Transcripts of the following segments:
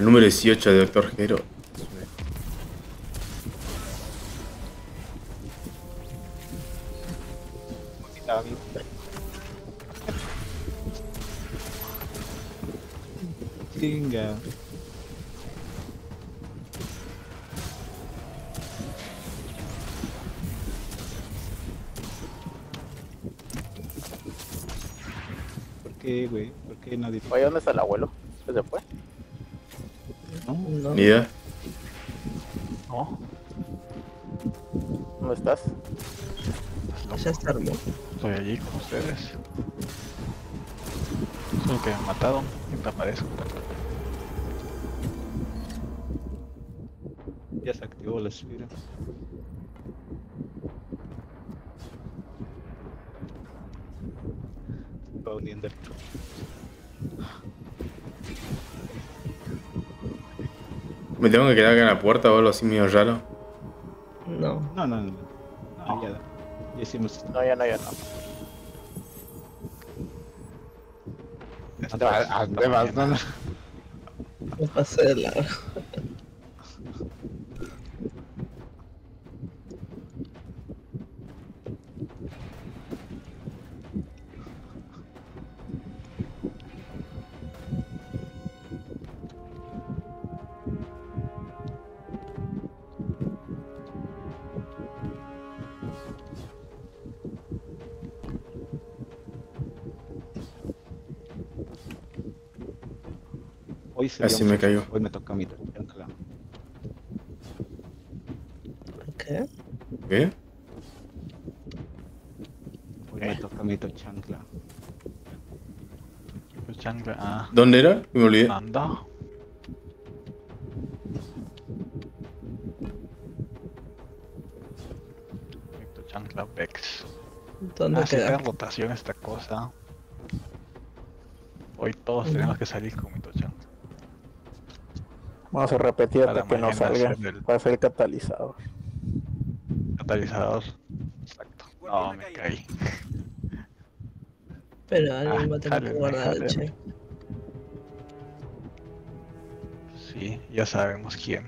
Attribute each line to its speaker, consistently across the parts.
Speaker 1: El número 18 de Doctor Hero.
Speaker 2: Chinga. ¿Por qué, güey? ¿Por qué nadie?
Speaker 3: Oye, ¿dónde está el abuelo? ¿Se fue?
Speaker 2: No,
Speaker 4: No,
Speaker 1: Ni idea.
Speaker 5: No,
Speaker 3: ¿Dónde estás?
Speaker 5: estás loco.
Speaker 4: ya está armó.
Speaker 5: Estoy allí con ustedes. Solo que me mataron y te aparezco.
Speaker 2: ya se activó la esfera. Va uniendo el truco.
Speaker 1: Me tengo que quedar acá en la puerta o algo así medio raro.
Speaker 4: No.
Speaker 2: No, no, no. No, ya hicimos esto.
Speaker 3: No, ya no, ya no.
Speaker 2: ¿A dónde vas? No, no.
Speaker 4: No pasé de largo.
Speaker 2: Hoy se
Speaker 1: Así
Speaker 2: dio
Speaker 1: me
Speaker 2: mucho.
Speaker 1: cayó.
Speaker 2: Hoy me toca a mí. Chancla.
Speaker 4: ¿Qué?
Speaker 1: ¿Qué?
Speaker 2: Hoy me toca a mí chancla.
Speaker 5: Pues chancla, ah,
Speaker 1: ¿Dónde era? Me olvidé.
Speaker 5: anda. Perfecto, chancla Vex.
Speaker 4: ¿Dónde
Speaker 5: Ah, sí, está
Speaker 4: queda?
Speaker 5: en rotación esta cosa. Hoy todos tenemos que salir con Mito Chancla.
Speaker 3: Vamos a repetir hasta
Speaker 5: Para
Speaker 3: que no
Speaker 5: mañana
Speaker 3: salga.
Speaker 5: hacer el
Speaker 3: Para hacer el catalizador.
Speaker 5: catalizador. Exacto. No, me caí.
Speaker 4: Pero alguien va a tener que
Speaker 5: jálenme,
Speaker 4: guardar el
Speaker 5: jálenme.
Speaker 4: check.
Speaker 5: Sí, ya sabemos quién.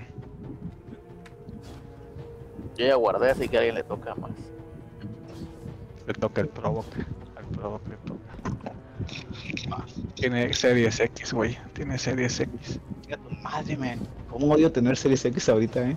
Speaker 3: Yo ya guardé, así que a alguien le toca más.
Speaker 5: Le toca el provoque. Al provoque le toca. Tiene series X, güey. Tiene series X.
Speaker 2: Mira tu madre, man. ¿Cómo odio tener Series X ahorita,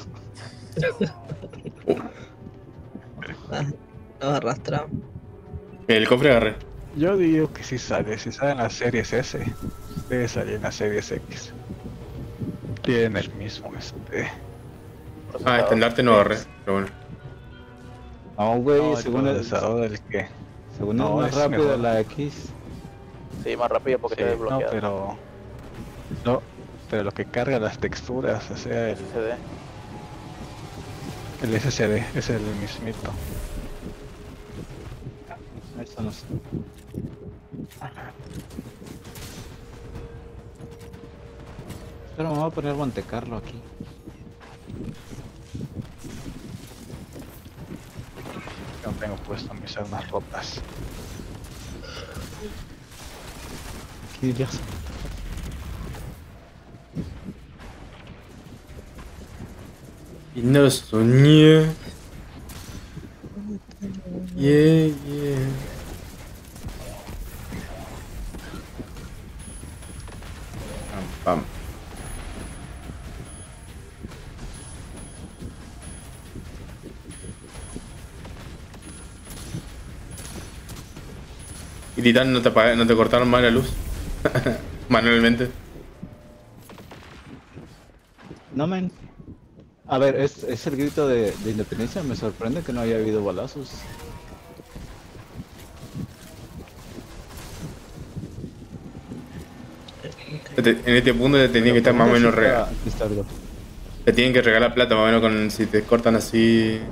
Speaker 4: Ah, nos arrastramos.
Speaker 1: El cofre agarré.
Speaker 5: Yo digo que si sale en las series S, debe salir en las series X. Tienen el mismo
Speaker 1: Ah, estandarte no agarré. Pero bueno.
Speaker 2: No, güey,
Speaker 5: No, el
Speaker 2: según
Speaker 5: procesador del que.
Speaker 2: según
Speaker 5: no,
Speaker 2: es más
Speaker 5: es
Speaker 2: rápido
Speaker 5: mejor.
Speaker 2: la X.
Speaker 3: Sí, más rápido porque
Speaker 5: Sí,
Speaker 3: está
Speaker 5: no,
Speaker 3: desbloqueado.
Speaker 5: pero. No, pero lo que carga las texturas, o sea,
Speaker 3: SSD.
Speaker 5: el SSD es el mismito.
Speaker 2: Eso no sé. Pero me voy a poner Monte Carlo aquí.
Speaker 5: No tengo puesto mis armas rotas.
Speaker 2: ¿Qué dirías?
Speaker 1: Y no soñé. Yeah, yeah. Pam, pam. Y Titán, ¿no te cortaron mal la luz? Manualmente.
Speaker 2: No, men. A ver, es el grito de independencia. Me sorprende que no haya habido balazos.
Speaker 1: En este punto te tienen que estar más o menos
Speaker 2: Aquí está algo.
Speaker 1: te tienen que regalar plata más o menos con si te cortan así.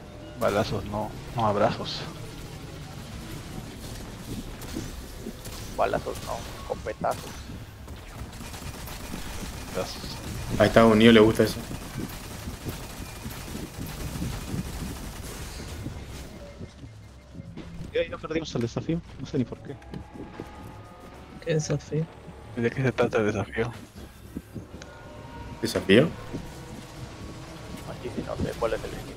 Speaker 5: Balazos, no abrazos.
Speaker 3: balazos, no, escopetazos.
Speaker 1: A Estados Unidos le gusta eso.
Speaker 2: Y ahí no perdimos el desafío, no sé ni por qué.
Speaker 4: Qué desafío.
Speaker 5: ¿De qué se trata el desafío?
Speaker 1: ¿Desafío?
Speaker 3: Aquí sí no sé cuál es el inicio.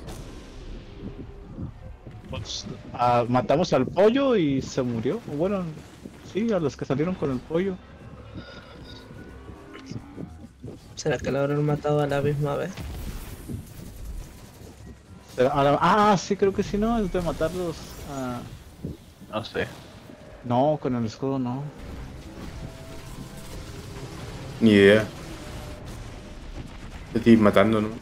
Speaker 2: Pues, matamos al pollo y se murió. O bueno, sí, a los que salieron con el pollo.
Speaker 4: ¿Será que lo habrán matado a la misma vez?
Speaker 2: Sí, creo que sí, no, es de matarlos.
Speaker 5: No sé.
Speaker 2: No, con el escudo no.
Speaker 1: Ni idea. Te estoy matando, ¿no?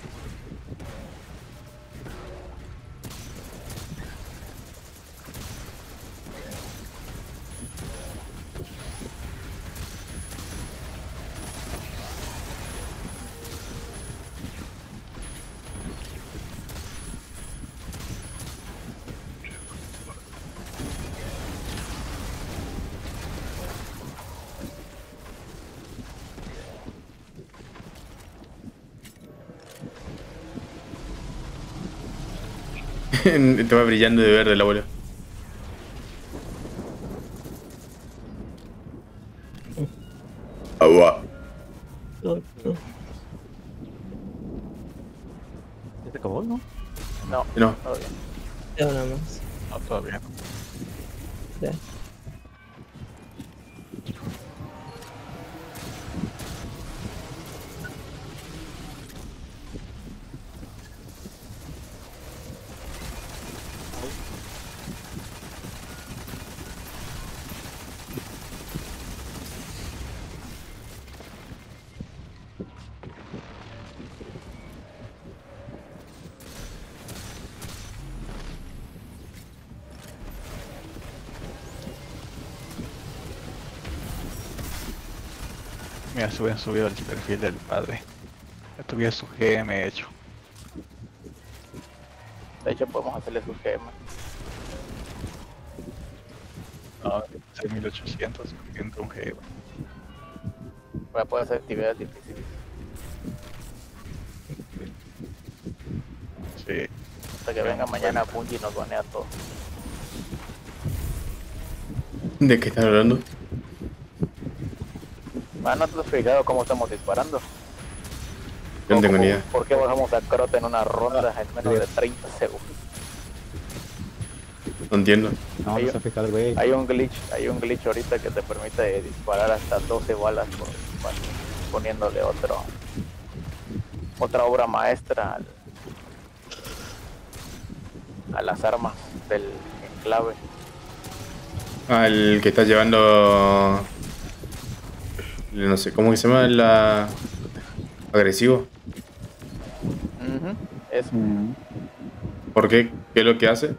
Speaker 1: Te va brillando de verde la bola. Agua.
Speaker 4: No, no.
Speaker 2: ¿Ya te acabó, no?
Speaker 3: No,
Speaker 1: No.
Speaker 3: todo bien.
Speaker 4: Ya nada más.
Speaker 5: No, todavía no.
Speaker 4: Ya.
Speaker 5: Mira, subido el perfil del padre. Ya tuviera su GM hecho.
Speaker 3: De hecho, podemos hacerle sus gemas.
Speaker 5: No, 6800 entra un GM.
Speaker 3: Para poder hacer actividades difíciles.
Speaker 5: Sí.
Speaker 3: Hasta que venga mañana Bungie y nos banea todo.
Speaker 1: ¿De qué están hablando?
Speaker 3: Ah, no te has fijado cómo estamos disparando.
Speaker 1: Yo no tengo ni idea.
Speaker 3: ¿Por qué bajamos a Crota en una ronda en menos de 30 segundos?
Speaker 1: No entiendo.
Speaker 2: No,
Speaker 3: Hay-
Speaker 2: no se ha fijado, güey.
Speaker 3: Hay un glitch ahorita que te permite disparar hasta 12 balas por disparo, poniéndole otra obra maestra a las armas del enclave.
Speaker 1: Ah, el que está llevando... No sé, ¿cómo que se llama? La... Agresivo.
Speaker 3: Ujú. Es,
Speaker 1: ¿Por qué? ¿Qué es lo que hace?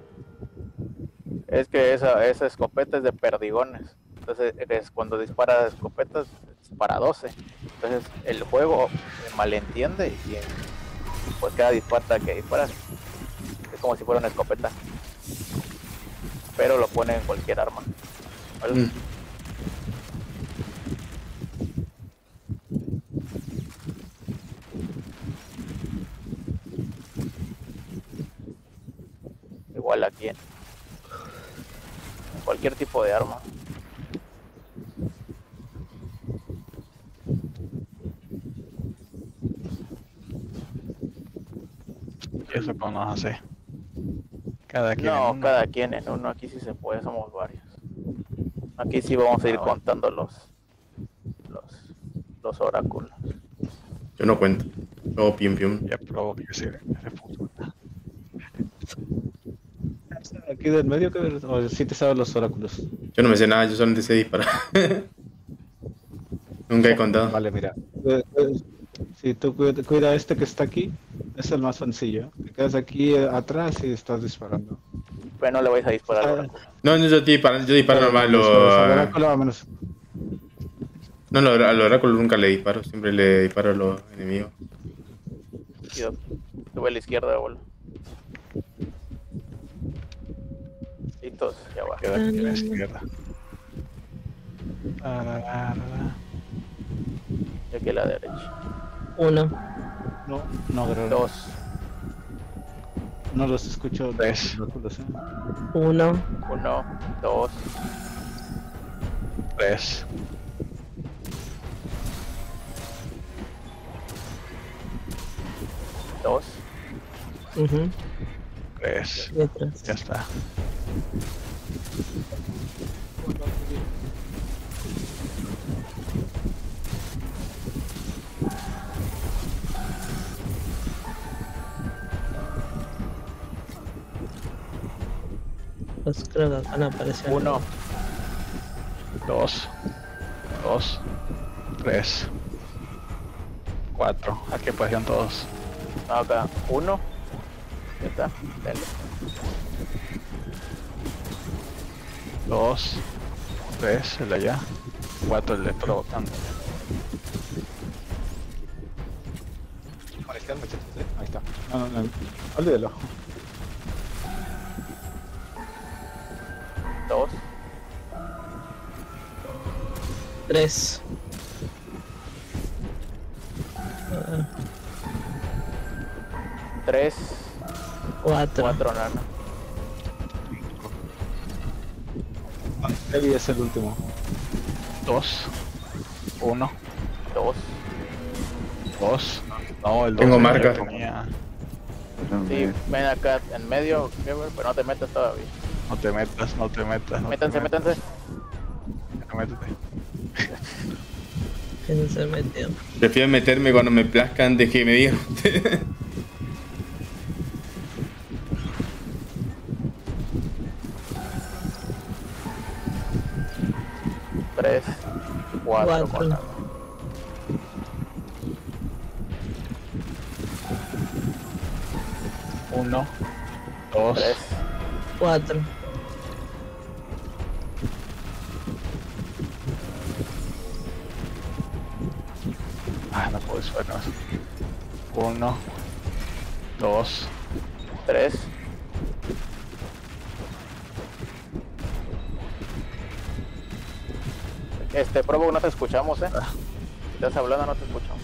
Speaker 3: es que esa escopeta es de perdigones. Entonces, cuando disparas escopetas, dispara 12. Entonces, el juego malentiende y pues cada dispara que disparas es como si fuera una escopeta. Pero lo pone en cualquier arma. ¿Vale?
Speaker 1: Mm.
Speaker 3: Igual aquí en cualquier tipo de arma.
Speaker 5: ¿Y eso cómo nos hace? Cada quien. en
Speaker 3: No,
Speaker 5: uno.
Speaker 3: cada quien en uno. Aquí sí se puede, somos varios. Aquí sí vamos a ir
Speaker 5: bueno.
Speaker 3: contando los oráculos.
Speaker 1: Yo no cuento. Todo pium pium.
Speaker 5: Ya probó que se funciona.
Speaker 2: Aquí del medio, que o sí te sabes los oráculos.
Speaker 1: Yo no me sé nada, yo solamente sé disparar. Nunca he contado.
Speaker 2: Vale, mira. Si tú cuida este que está aquí, es el más sencillo. Te quedas aquí atrás y estás disparando.
Speaker 3: Pero no le vais a disparar al oráculo.
Speaker 1: No, no, yo disparo normal.
Speaker 2: Al oráculo va menos.
Speaker 1: No, al oráculo nunca le disparo, siempre le disparo a los enemigos.
Speaker 3: Sube a la izquierda, abuelo. Listos, ya va.
Speaker 5: Queda aquí a la izquierda.
Speaker 3: Y aquí a la derecha.
Speaker 4: 1,
Speaker 2: No, Guerrero.
Speaker 3: 2,
Speaker 2: No los escucho.
Speaker 5: 3,
Speaker 4: 1,
Speaker 3: 1, 2,
Speaker 5: 3,
Speaker 3: 2,
Speaker 5: 3.
Speaker 4: y 3.
Speaker 5: Ya está.
Speaker 4: Pues creo que acá no apareció.
Speaker 3: 1,
Speaker 5: 2, 2, 3, 4. Aquí aparecieron todos.
Speaker 3: acá, 1. Ya está, dale.
Speaker 5: 2, 3, el de allá. 4, el de provocando.
Speaker 2: Ahí está. No. Olvídalo.
Speaker 3: 2,
Speaker 4: 3.
Speaker 3: 3,
Speaker 4: 4.
Speaker 3: 4, nana.
Speaker 2: Heavy es el último.
Speaker 5: 2, 1,
Speaker 3: 2.
Speaker 5: 2. No, el 2.
Speaker 1: Tengo marca.
Speaker 5: Tenía.
Speaker 3: Sí, ven acá en medio, pero no te metas todavía.
Speaker 5: No te metas, no te metas. No
Speaker 3: Métanse,
Speaker 5: te metas.
Speaker 3: métanse.
Speaker 5: Métete.
Speaker 4: ¿Quién se metió?
Speaker 1: Prefiero meterme cuando me plazca antes que me digan.
Speaker 3: 3, 4 con
Speaker 4: Cuatro.
Speaker 3: nada.
Speaker 5: 1, 2,
Speaker 3: 3,
Speaker 4: 4.
Speaker 5: no puedo suena. 1, 2,
Speaker 3: 3. Probo, no te escuchamos, Si estás hablando, no te escuchamos.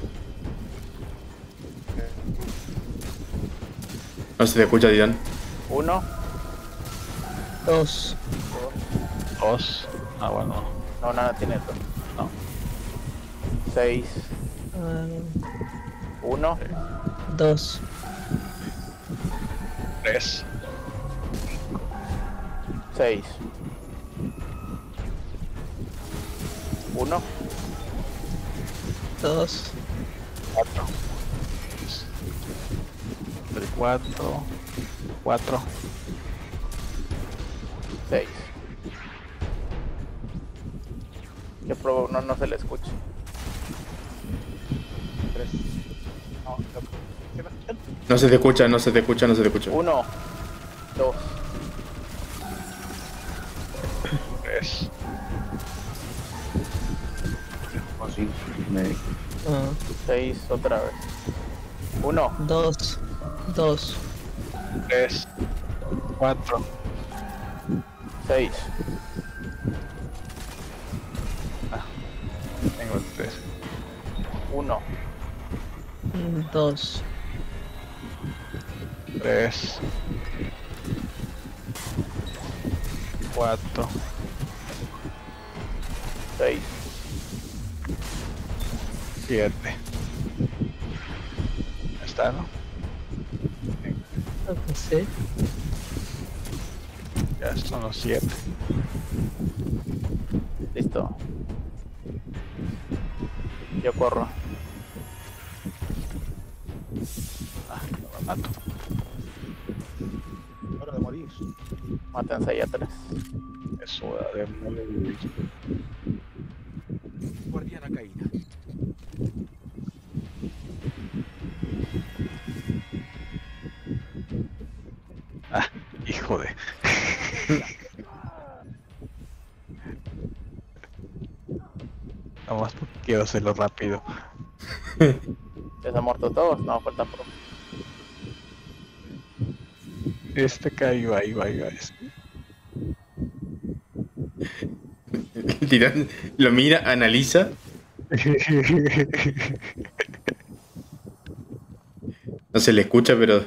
Speaker 1: No se te escucha, Dylan.
Speaker 3: 1,
Speaker 4: 2.
Speaker 5: 2. Ah, bueno.
Speaker 3: no, nada tiene esto.
Speaker 5: No.
Speaker 3: 6, 1,
Speaker 4: 2.
Speaker 5: 3,
Speaker 3: 6, 1,
Speaker 4: 2.
Speaker 5: 4. El 4, 4.
Speaker 3: 6. Que Probo no se le escucha.
Speaker 2: 3.
Speaker 1: No se te escucha, no se te escucha, no se te escucha.
Speaker 3: 1, 2,
Speaker 5: 3.
Speaker 4: Ah,
Speaker 3: 6, otra vez. 1,
Speaker 4: 2. 2.
Speaker 5: 3, 4.
Speaker 3: 6,
Speaker 5: Tengo el 3.
Speaker 3: 1,
Speaker 4: 2.
Speaker 5: 3, 4,
Speaker 3: 6,
Speaker 5: 7. Está, ¿no?
Speaker 4: Creo que sí.
Speaker 5: Ya son los 7.
Speaker 3: listo. Yo corro.
Speaker 5: Lo mato.
Speaker 2: Hora de morir.
Speaker 3: Mátense ahí atrás.
Speaker 5: Eso de morir.
Speaker 6: Guardiana caída.
Speaker 5: Ah, hijo de. Nomás porque quiero hacerlo rápido.
Speaker 3: ¿Ya se han muerto todos? No, falta Probo.
Speaker 5: Este cayó, ahí va.
Speaker 1: El titán lo mira, analiza. No se le escucha, pero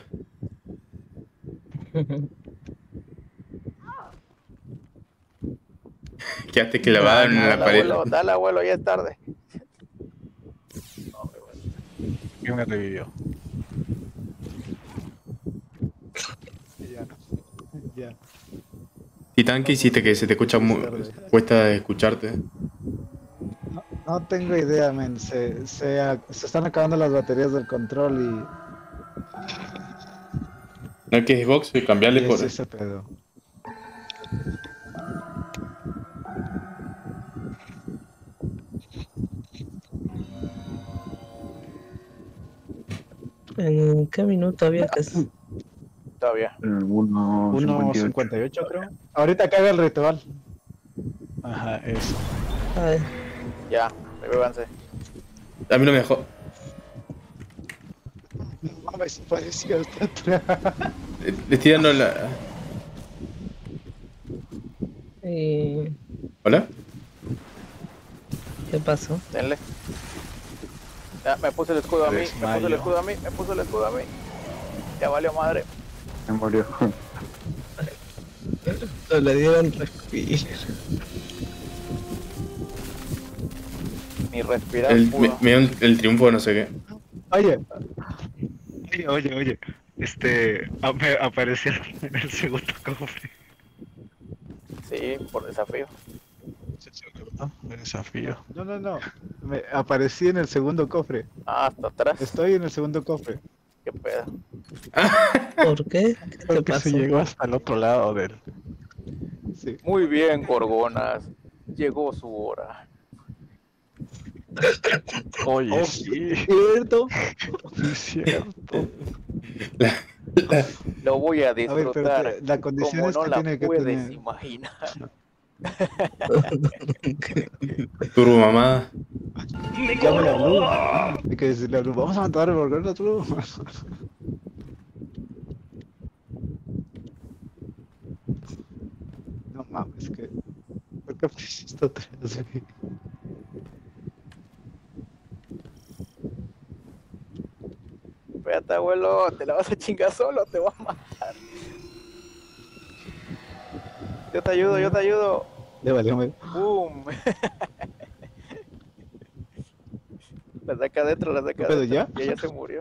Speaker 1: quedaste clavada en la pared.
Speaker 3: Dale, abuelo, ya es tarde.
Speaker 5: ¿Quién me revivió?
Speaker 2: Ya. Ya.
Speaker 1: Titán, ¿qué hiciste? Que se te escucha cuesta escucharte.
Speaker 2: No tengo idea, men. Se están acabando las baterías del control
Speaker 1: No hay que Xbox y
Speaker 2: y
Speaker 1: cambiarle por.
Speaker 2: es ese pedo.
Speaker 4: ¿En qué minuto había que
Speaker 3: Todavía.
Speaker 2: 1:58 creo. Ahorita caga el ritual.
Speaker 5: Ajá, eso.
Speaker 4: Ay,
Speaker 3: Ya, revívanse.
Speaker 1: A mí no me dejó.
Speaker 2: No mames, pareció hasta atrás.
Speaker 1: Le estoy dando la.
Speaker 4: ¿y
Speaker 1: ¿Hola?
Speaker 4: qué pasó?
Speaker 3: Denle. Ya, me puse el escudo a mí, me puse el
Speaker 5: Desmayo.
Speaker 3: escudo a mí, me puse el escudo a mí. Ya valió madre.
Speaker 6: Me murió.
Speaker 4: Le dieron respiro.
Speaker 3: Ni respirar
Speaker 1: Me
Speaker 3: pudo.
Speaker 1: dio el triunfo, no sé qué.
Speaker 2: Oye,
Speaker 5: Oye. Me apareció en el segundo cofre.
Speaker 3: Sí, por desafío.
Speaker 5: El desafío.
Speaker 2: no. Me aparecí en el segundo cofre.
Speaker 3: Ah, hasta atrás.
Speaker 2: Estoy en el segundo cofre.
Speaker 3: Qué pedo.
Speaker 4: ¿Por qué? ¿Qué
Speaker 5: Porque
Speaker 4: pasó?
Speaker 5: se llegó hasta el otro lado del.
Speaker 2: Sí.
Speaker 3: Muy bien, Gorgonas. Llegó su hora.
Speaker 5: Oye,
Speaker 2: Oh,
Speaker 5: sí,
Speaker 2: ¿cierto?
Speaker 5: sí es cierto.
Speaker 3: Lo voy a
Speaker 2: A ver,
Speaker 3: disfrutar
Speaker 2: pero la condición
Speaker 3: como
Speaker 2: es
Speaker 3: no
Speaker 2: que
Speaker 3: la
Speaker 2: tiene que
Speaker 3: puedes
Speaker 2: tener.
Speaker 3: imaginar.
Speaker 1: Turbo mamá.
Speaker 2: Llámale a Blue. Hay que decirle a Blue, vamos a matar a Blue. No mames, que. ¿Por qué pusiste atrás, güey?
Speaker 3: Espérate, abuelo, te la vas a chingar solo, te voy a matar. Yo te ayudo, yo te ayudo.
Speaker 2: Le valió, güey.
Speaker 3: ¡Boom! La saca adentro, la saca
Speaker 2: ¿Qué pedo,
Speaker 3: adentro.
Speaker 2: ya?
Speaker 3: Ya se murió.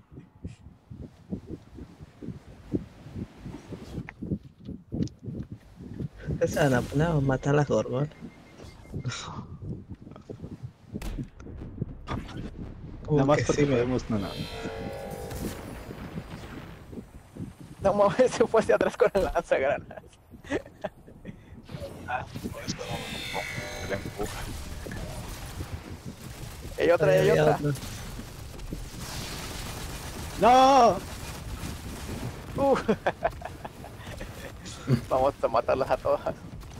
Speaker 4: ¿Qué se van a poner a matar a las gorgonas?
Speaker 2: Nada más porque
Speaker 4: sí,
Speaker 2: podemos, no.
Speaker 3: No mames, se fue hacia atrás con el lanzagranadas.
Speaker 5: Se le empuja.
Speaker 3: Y otra, y
Speaker 4: había
Speaker 3: otra.
Speaker 4: otra.
Speaker 2: ¡No!
Speaker 3: Vamos a matarlas a todas.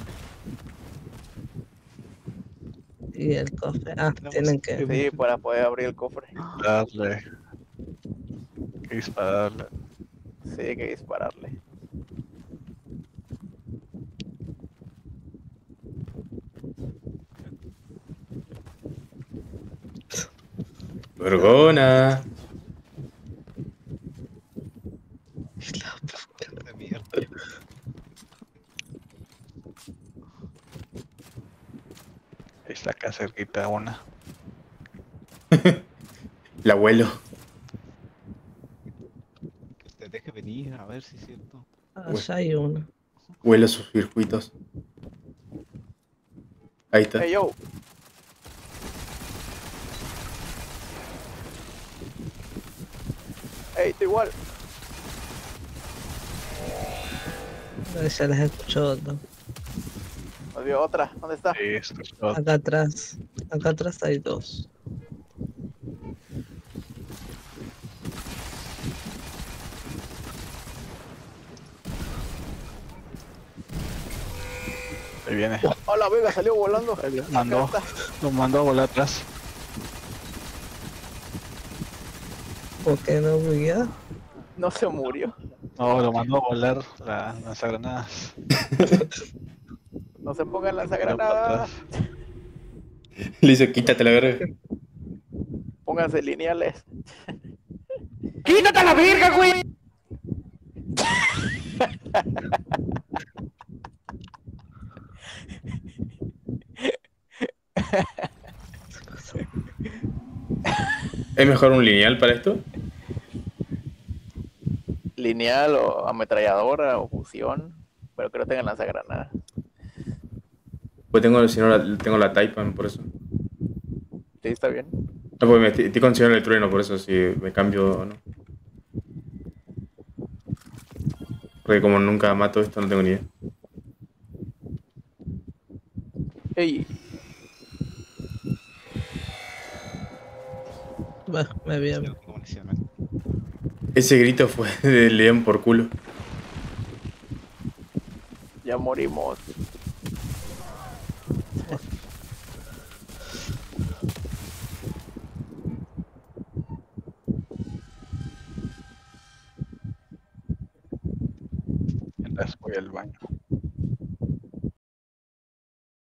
Speaker 4: Y el cofre. Ah,
Speaker 2: No,
Speaker 4: tienen que.
Speaker 3: Sí, para poder abrir el cofre.
Speaker 5: Darle. Que dispararle.
Speaker 3: Sí, hay que dispararle.
Speaker 1: Gorgona.
Speaker 2: De mierda.
Speaker 5: Ahí está acá cerquita una.
Speaker 1: El abuelo.
Speaker 2: Que te deje venir, a ver si es cierto.
Speaker 4: Allá hay uno.
Speaker 1: Huele sus circuitos. Ahí está.
Speaker 3: Hey, yo. Hey, tú igual.
Speaker 4: Ya les escucho otro.
Speaker 3: Nos vio otra. ¿Dónde está?
Speaker 5: Sí, esto es todo.
Speaker 4: Acá atrás. Acá atrás hay dos.
Speaker 5: Ahí viene.
Speaker 3: Hola, venga, salió volando.
Speaker 5: Mandó.
Speaker 3: Acá está.
Speaker 5: Lo mandó a volar atrás.
Speaker 4: ¿Por qué no buguea?
Speaker 3: No se murió.
Speaker 5: No, lo mandó a volar las granadas.
Speaker 3: No se pongan
Speaker 5: Para
Speaker 3: lanzagranadas.
Speaker 5: atrás.
Speaker 1: Le dice, quítate la verga.
Speaker 3: Pónganse lineales.
Speaker 6: ¡Quítate la verga, güey!
Speaker 1: ¿Es mejor un lineal para esto?
Speaker 3: Lineal o ametralladora o fusión. Pero que no tengan lanzagranadas.
Speaker 1: Pues tengo, si no, tengo la Taipan, por eso.
Speaker 3: Sí, está bien.
Speaker 1: No, porque estoy considerando el trueno, por eso si me cambio o no. Porque como nunca mato esto, no tengo ni idea.
Speaker 3: Ey,
Speaker 4: Bueno, me bien.
Speaker 1: Ese grito fue de león por culo.
Speaker 3: ya morimos.
Speaker 5: Mientras voy al baño.